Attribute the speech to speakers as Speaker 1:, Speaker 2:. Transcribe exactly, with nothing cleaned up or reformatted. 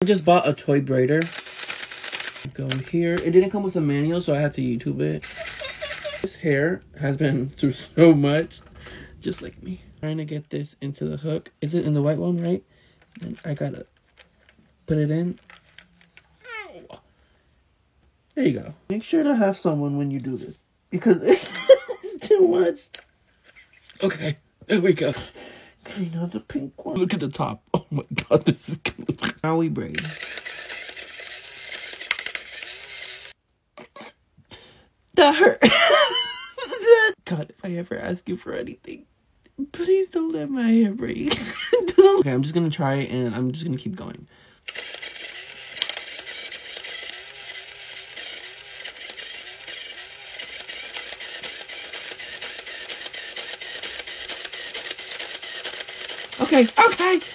Speaker 1: I just bought a toy braider. Go here. It didn't come with a manual, so I had to YouTube it. This hair has been through so much, just like me. Trying to get this into the hook. Is it in the white one, right? And I gotta put it in. Ow. There you go. Make sure to have someone when you do this, because it's too much. Okay, there we go. Okay, now the pink one. Look at the top. Oh my god, this is good. Now we braid. That hurt. God, if I ever ask you for anything, please don't let my hair break. Okay, I'm just gonna try it and I'm just gonna keep going. Okay, okay.